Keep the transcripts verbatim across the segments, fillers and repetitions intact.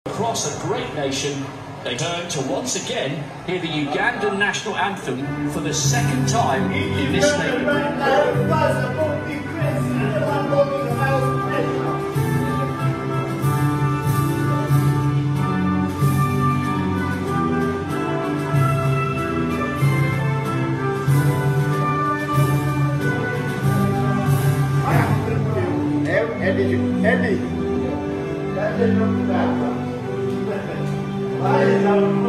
Across a great nation, they turn to once again hear the Ugandan national anthem for the second time in this stadium. Eddie, Eddie, that is not bad. Why is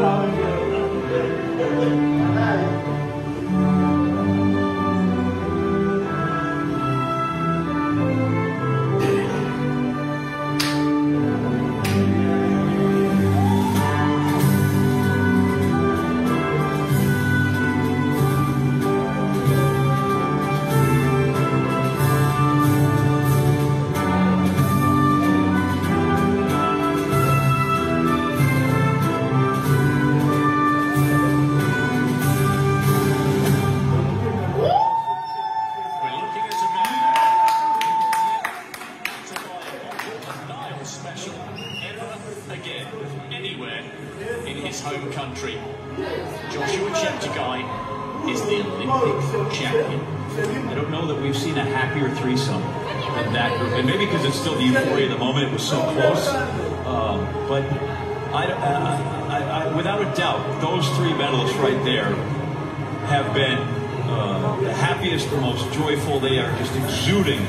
special ever again anywhere in his home country. Joshua Cheptegei is the Olympic champion. I don't know that we've seen a happier threesome than that group, and maybe because it's still the euphoria of the moment, it was so close. Um, but I, uh, I, I, without a doubt, those three medalists right there have been uh, the happiest, the most joyful. They are just exuding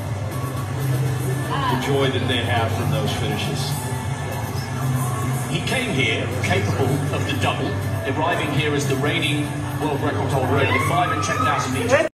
the joy that they have from those finishes. He came here capable of the double, arriving here as the reigning world record holder over the five and ten thousand meters.